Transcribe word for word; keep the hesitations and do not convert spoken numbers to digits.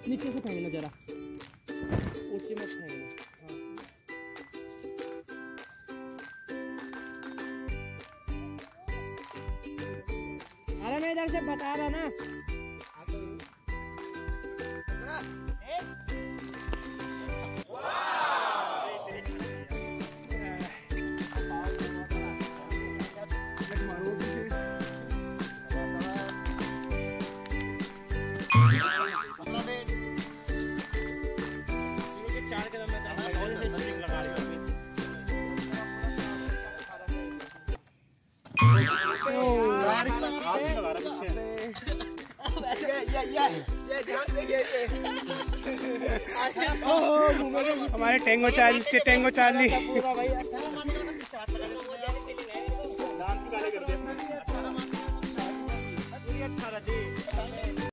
नीचे से फेंकना जरा, ऊंचे मत फेंकना। अरे मैं इधर से बता रहा ना। चार कदम में स्प्रिंग लगा रही हमारे टेंगो चार्ली टेंगो चार्ली